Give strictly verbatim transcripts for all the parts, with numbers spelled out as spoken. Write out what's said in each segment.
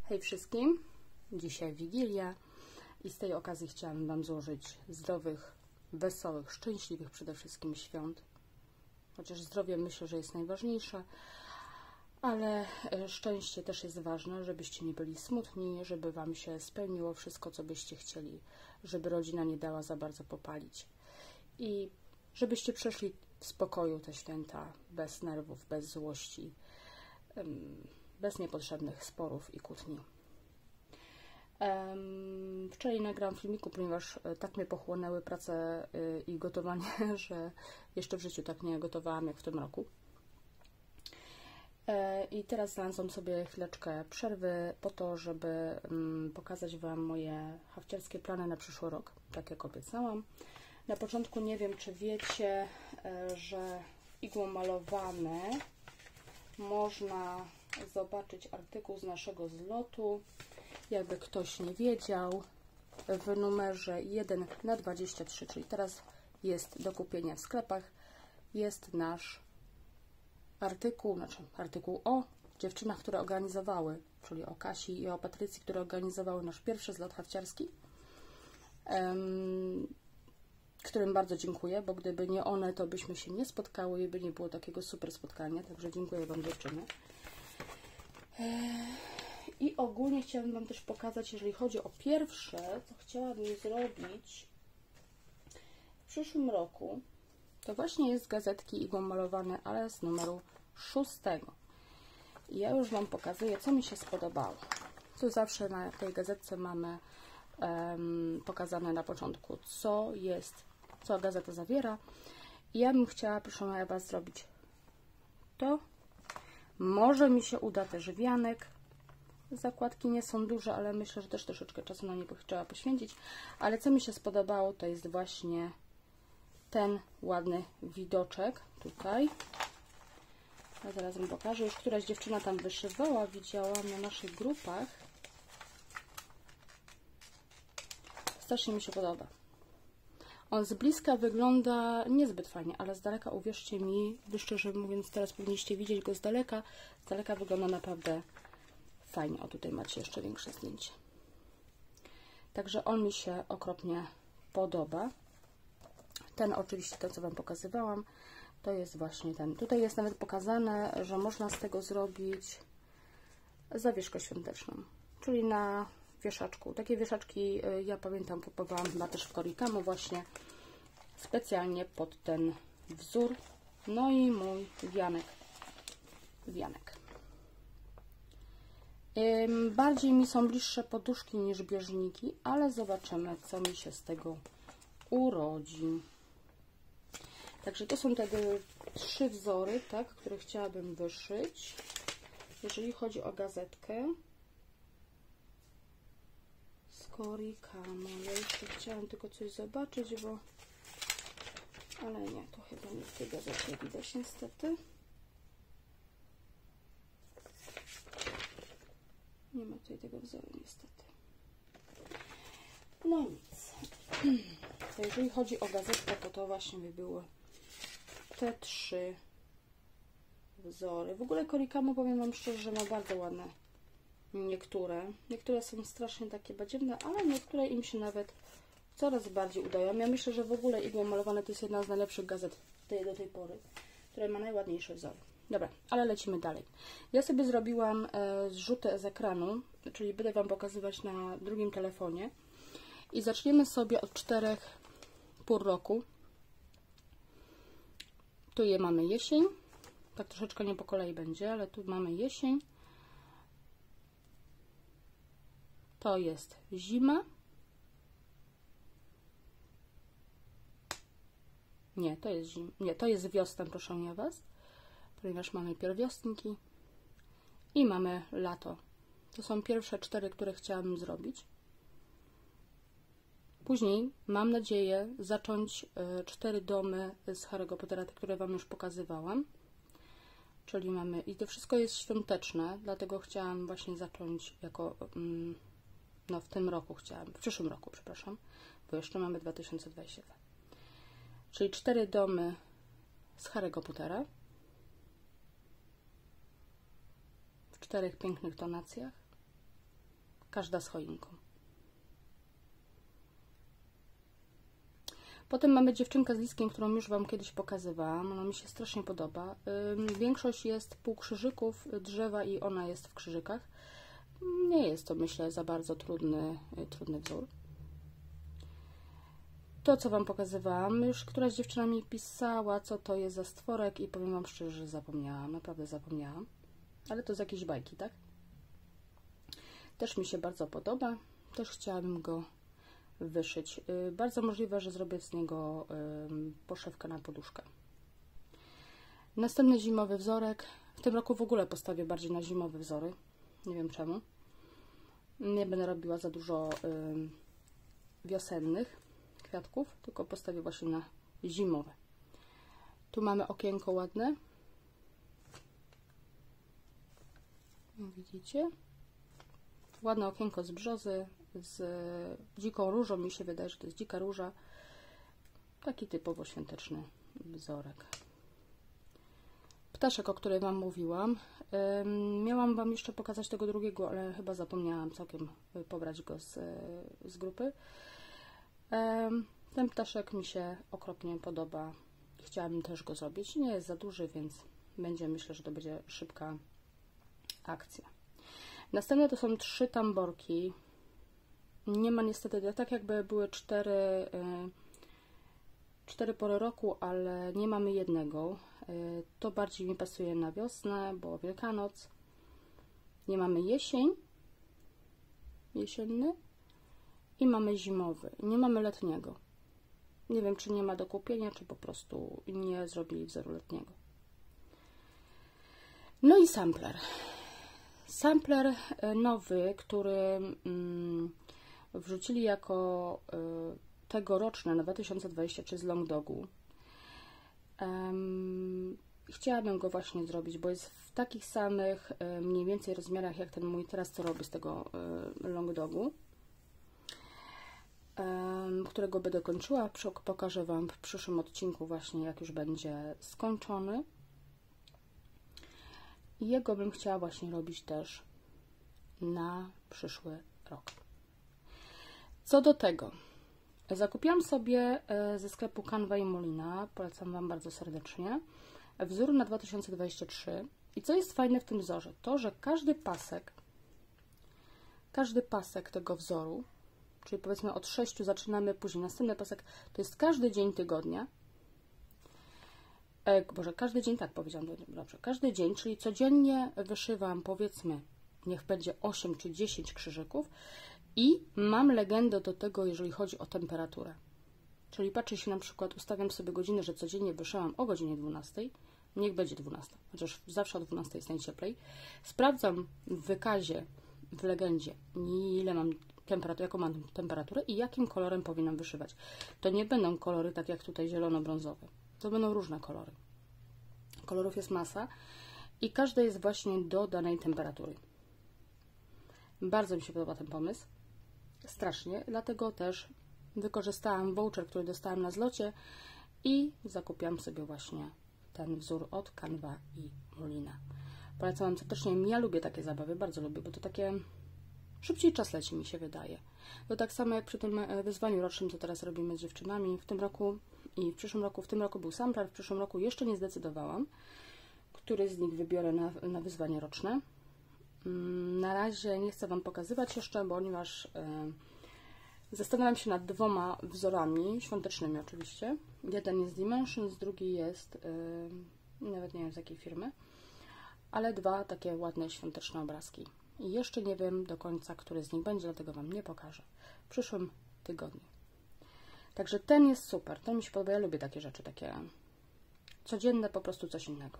Hej wszystkim, dzisiaj Wigilia i z tej okazji chciałam Wam złożyć zdrowych, wesołych, szczęśliwych przede wszystkim świąt. Chociaż zdrowie myślę, że jest najważniejsze, ale szczęście też jest ważne, żebyście nie byli smutni, żeby Wam się spełniło wszystko, co byście chcieli, żeby rodzina nie dała za bardzo popalić i żebyście przeszli w spokoju te święta, bez nerwów, bez złości, bez niepotrzebnych sporów i kłótni. Wczoraj nagrałam filmiku, ponieważ tak mnie pochłonęły prace i gotowanie, że jeszcze w życiu tak nie gotowałam jak w tym roku. I teraz znalazłam sobie chwileczkę przerwy po to, żeby pokazać Wam moje hafciarskie plany na przyszły rok, tak jak obiecałam. Na początku nie wiem, czy wiecie, że igłą malowane można zobaczyć artykuł z naszego zlotu, jakby ktoś nie wiedział, w numerze jeden na dwadzieścia trzy, czyli teraz jest do kupienia w sklepach, jest nasz artykuł, znaczy artykuł o dziewczynach, które organizowały, czyli o Kasi i o Patrycji, które organizowały nasz pierwszy zlot hafciarski, um, którym bardzo dziękuję, bo gdyby nie one, to byśmy się nie spotkały i by nie było takiego super spotkania, także dziękuję Wam, dziewczyny. I ogólnie chciałabym Wam też pokazać, jeżeli chodzi o pierwsze, co chciałabym zrobić w przyszłym roku, to właśnie jest z gazetki igłą malowane, ale z numeru szóstego. I ja już Wam pokazuję, co mi się spodobało. Tu zawsze na tej gazetce mamy um, pokazane na początku, co jest, co gazeta zawiera. I ja bym chciała, proszę moja Was, zrobić to. Może mi się uda też wianek. Zakładki nie są duże, ale myślę, że też troszeczkę czasu na niego trzeba poświęcić. Ale co mi się spodobało, to jest właśnie ten ładny widoczek tutaj. Ja zaraz Wam pokażę. Już któraś dziewczyna tam wyszywała, widziałam na naszych grupach. Strasznie mi się podoba. On z bliska wygląda niezbyt fajnie, ale z daleka, uwierzcie mi, wy szczerze mówiąc, teraz powinniście widzieć go z daleka. Z daleka wygląda naprawdę fajnie. O, tutaj macie jeszcze większe zdjęcie. Także on mi się okropnie podoba. Ten oczywiście, to co Wam pokazywałam, to jest właśnie ten. Tutaj jest nawet pokazane, że można z tego zrobić zawieszkę świąteczną, czyli na wieszaczku. Takie wieszaczki, ja pamiętam, kupowałam chyba też w Korikamu właśnie specjalnie pod ten wzór. No i mój wianek. Wianek. Bardziej mi są bliższe poduszki niż bieżniki, ale zobaczymy, co mi się z tego urodzi. Także to są te trzy wzory, tak, które chciałabym wyszyć. Jeżeli chodzi o gazetkę z Korikamu, ja jeszcze chciałam tylko coś zobaczyć, bo ale nie, to chyba nie w tej gazecie widać niestety. Nie ma tutaj tego wzoru niestety. No nic. To jeżeli chodzi o gazetkę, to to właśnie by były te trzy wzory. W ogóle Korikamu, powiem Wam szczerze, że ma bardzo ładne niektóre. Niektóre są strasznie takie badziewne, ale niektóre im się nawet coraz bardziej udają. Ja myślę, że w ogóle igłą malowane to jest jedna z najlepszych gazet tej, do tej pory, która ma najładniejsze wzory. Dobra, ale lecimy dalej. Ja sobie zrobiłam e, zrzuty z ekranu, czyli będę Wam pokazywać na drugim telefonie. I zaczniemy sobie od czterech pór roku. Tu je mamy jesień. Tak troszeczkę nie po kolei będzie, ale tu mamy jesień. To jest zima. Nie, to jest zim. Nie, to jest wiosna, proszę ja Was. Ponieważ mamy pierwiostniki i mamy lato. To są pierwsze cztery, które chciałabym zrobić. Później mam nadzieję zacząć cztery domy z Harry'ego Pottera, które Wam już pokazywałam. Czyli mamy, i to wszystko jest świąteczne, dlatego chciałam właśnie zacząć jako, no w tym roku chciałam, w przyszłym roku, przepraszam, bo jeszcze mamy dwa tysiące dwudziesty drugi. Czyli cztery domy z Harry'ego Pottera. W czterech pięknych tonacjach. każda z choinką. Potem mamy dziewczynkę z listkiem, którą już Wam kiedyś pokazywałam. Ona mi się strasznie podoba. Większość jest półkrzyżyków drzewa i ona jest w krzyżykach. Nie jest to, myślę, za bardzo trudny, trudny wzór. To, co Wam pokazywałam, już któraś dziewczyna mi pisała, co to jest za stworek i powiem Wam szczerze, że zapomniałam, naprawdę zapomniałam. Ale to z jakiejś bajki, tak? Też mi się bardzo podoba. Też chciałabym go wyszyć. Bardzo możliwe, że zrobię z niego poszewkę na poduszkę. Następny zimowy wzorek. W tym roku w ogóle postawię bardziej na zimowe wzory. Nie wiem czemu. Nie będę robiła za dużo wiosennych kwiatków, tylko postawię właśnie na zimowe. Tu mamy okienko ładne. Widzicie? Ładne okienko z brzozy, z dziką różą, mi się wydaje, że to jest dzika róża. Taki typowo świąteczny wzorek. Ptaszek, o której Wam mówiłam. Miałam Wam jeszcze pokazać tego drugiego, ale chyba zapomniałam całkiem pobrać go z, z grupy. Ten ptaszek mi się okropnie podoba. Chciałabym też go zrobić. Nie jest za duży, więc będzie, myślę, że to będzie szybka akcja. Następne to są trzy tamborki. Nie ma niestety, tak jakby były cztery, cztery pory roku, ale nie mamy jednego. To bardziej mi pasuje na wiosnę, bo Wielkanoc. Nie mamy jesień, jesienny i mamy zimowy. Nie mamy letniego. Nie wiem, czy nie ma do kupienia, czy po prostu nie zrobili wzoru letniego. No i sampler. Sampler nowy, który mm, wrzucili jako y, tegoroczne na dwa tysiące dwudziesty trzeci z Long Dogu. Um, chciałabym go właśnie zrobić, bo jest w takich samych y, mniej więcej rozmiarach jak ten mój teraz, co robię z tego y, Long Dogu, um, którego będę kończyła. Pokażę Wam w przyszłym odcinku właśnie, jak już będzie skończony. I jego bym chciała właśnie robić też na przyszły rok. Co do tego, zakupiłam sobie ze sklepu Canva i Molina, polecam Wam bardzo serdecznie, wzór na dwa tysiące dwudziesty trzeci. I co jest fajne w tym wzorze? To, że każdy pasek, każdy pasek tego wzoru, czyli powiedzmy od sześciu zaczynamy, później następny pasek, to jest każdy dzień tygodnia. E, Boże, każdy dzień, tak powiedziałam, dobrze, każdy dzień, czyli codziennie wyszywam, powiedzmy, niech będzie osiem czy dziesięć krzyżyków i mam legendę do tego, jeżeli chodzi o temperaturę. Czyli patrzę się na przykład, ustawiam sobie godzinę, że codziennie wyszywam o godzinie dwunastej, niech będzie dwunasta, chociaż zawsze o dwunastej jest najcieplej. Sprawdzam w wykazie, w legendzie, ile mam temperaturę, jaką mam temperaturę i jakim kolorem powinnam wyszywać. To nie będą kolory tak jak tutaj zielono-brązowe. To będą różne kolory. Kolorów jest masa i każdy jest właśnie do danej temperatury. Bardzo mi się podoba ten pomysł. Strasznie. Dlatego też wykorzystałam voucher, który dostałam na zlocie i zakupiłam sobie właśnie ten wzór od Canva i Molina. Polecam Wam serdecznie. Ja lubię takie zabawy, bardzo lubię, bo to takie szybciej czas leci, mi się wydaje. To tak samo jak przy tym wyzwaniu rocznym, co teraz robimy z dziewczynami. W tym roku i w przyszłym roku, w tym roku był sampler, w przyszłym roku jeszcze nie zdecydowałam, który z nich wybiorę na, na wyzwanie roczne. Na razie nie chcę Wam pokazywać jeszcze, ponieważ yy, zastanawiam się nad dwoma wzorami, świątecznymi oczywiście. Jeden jest Dimensions, drugi jest, yy, nawet nie wiem z jakiej firmy, ale dwa takie ładne świąteczne obrazki. I jeszcze nie wiem do końca, który z nich będzie, dlatego Wam nie pokażę w przyszłym tygodniu. Także ten jest super, ten mi się podoba, ja lubię takie rzeczy, takie codzienne, po prostu coś innego.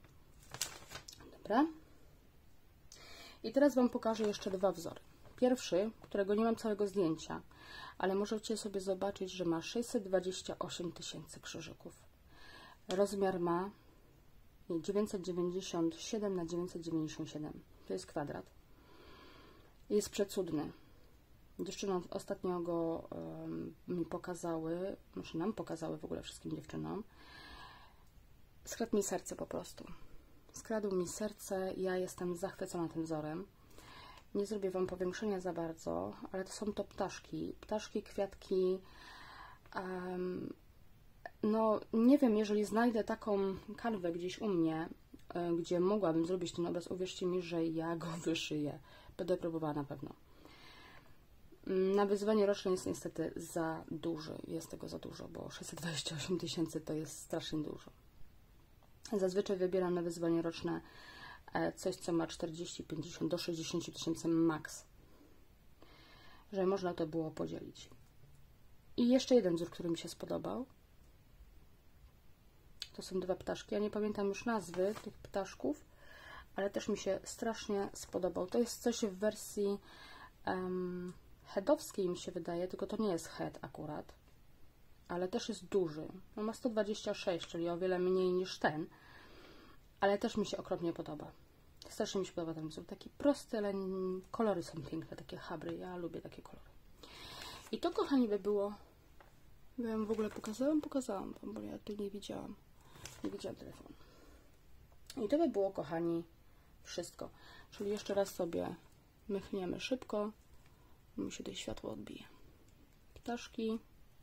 Dobra. I teraz Wam pokażę jeszcze dwa wzory. Pierwszy, którego nie mam całego zdjęcia, ale możecie sobie zobaczyć, że ma sześćset dwadzieścia osiem tysięcy krzyżyków. Rozmiar ma dziewięćset dziewięćdziesiąt siedem na dziewięćset dziewięćdziesiąt siedem. To jest kwadrat. Jest przecudny. Dziewczyny ostatnio go um, mi pokazały, znaczy nam pokazały w ogóle wszystkim dziewczynom. Skradł mi serce po prostu. Skradł mi serce, ja jestem zachwycona tym wzorem. Nie zrobię Wam powiększenia za bardzo, ale to są to ptaszki. Ptaszki, kwiatki. Um, no, nie wiem, jeżeli znajdę taką kanwę gdzieś u mnie, y, gdzie mogłabym zrobić ten obraz, uwierzcie mi, że ja go wyszyję. Będę próbowała na pewno. Na wyzwanie roczne jest niestety za duży. Jest tego za dużo, bo sześćset dwadzieścia osiem tysięcy to jest strasznie dużo. Zazwyczaj wybieram na wyzwanie roczne coś, co ma czterdzieści, pięćdziesiąt do sześćdziesięciu tysięcy max, żeby można to było podzielić. I jeszcze jeden wzór, który mi się spodobał. To są dwa ptaszki. Ja nie pamiętam już nazwy tych ptaszków, ale też mi się strasznie spodobał. To jest coś w wersji um, headowskiej, mi się wydaje, tylko to nie jest head akurat, ale też jest duży. No ma sto dwadzieścia sześć, czyli o wiele mniej niż ten, ale też mi się okropnie podoba. Strasznie mi się podoba ten wzór. Taki prosty, ale kolory są piękne, takie habry. Ja lubię takie kolory. I to, kochani, by było... Ja Wam w ogóle pokazałam? Pokazałam Wam, bo ja tu nie widziałam. Nie widziałam telefonu. I to by było, kochani, wszystko. Czyli jeszcze raz sobie mychniemy szybko. Mi się tutaj światło odbije. Ptaszki.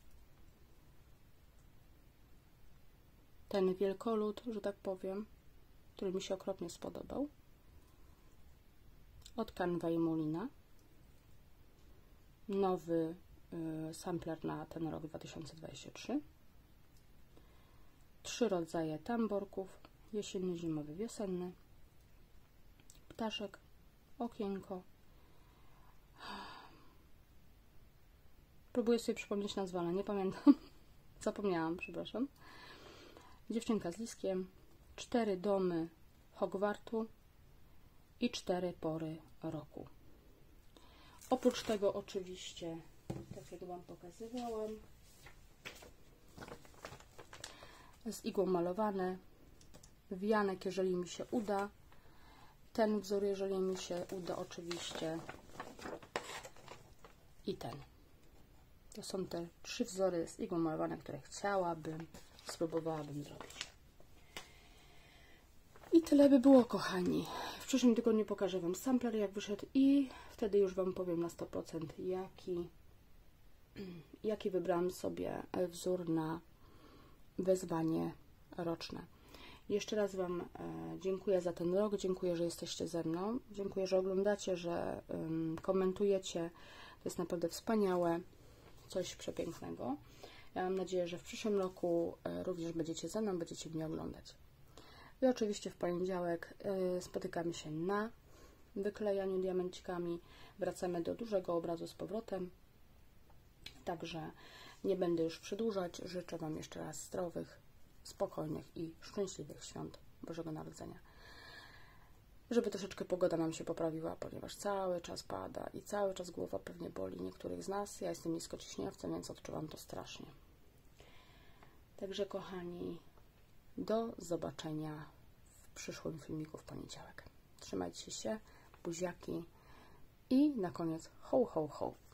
Ten wielkolud, że tak powiem, który mi się okropnie spodobał. Od Canva i Molina. Nowy y, sampler na ten rok dwa tysiące dwudziesty trzeci. Trzy rodzaje tamborków. Jesienny, zimowy, wiosenny. Ptaszek. Okienko. Próbuję sobie przypomnieć nazwę, ale nie pamiętam. Zapomniałam, przepraszam. Dziewczynka z liskiem. Cztery domy Hogwartu i cztery pory roku. Oprócz tego oczywiście, tak jak Wam pokazywałam, z igłą malowane, wianek, jeżeli mi się uda, ten wzór, jeżeli mi się uda oczywiście, i ten. To są te trzy wzory z igłą malowane, które chciałabym, spróbowałabym zrobić. I tyle by było, kochani. W przyszłym tygodniu pokażę Wam sampler, jak wyszedł, i wtedy już Wam powiem na sto procent, jaki, jaki wybrałam sobie wzór na wyzwanie roczne. Jeszcze raz Wam dziękuję za ten rok, dziękuję, że jesteście ze mną, dziękuję, że oglądacie, że komentujecie. To jest naprawdę wspaniałe, coś przepięknego. Ja mam nadzieję, że w przyszłym roku również będziecie ze mną, będziecie mnie oglądać. I oczywiście w poniedziałek spotykamy się na wyklejaniu diamencikami. Wracamy do dużego obrazu z powrotem. Także nie będę już przedłużać. Życzę Wam jeszcze raz zdrowych, spokojnych i szczęśliwych świąt Bożego Narodzenia. Żeby troszeczkę pogoda nam się poprawiła, ponieważ cały czas pada i cały czas głowa pewnie boli niektórych z nas. Ja jestem niskociśnieniowcem, więc odczuwam to strasznie. Także, kochani, do zobaczenia w przyszłym filmiku w poniedziałek. Trzymajcie się, buziaki i na koniec ho, ho, ho.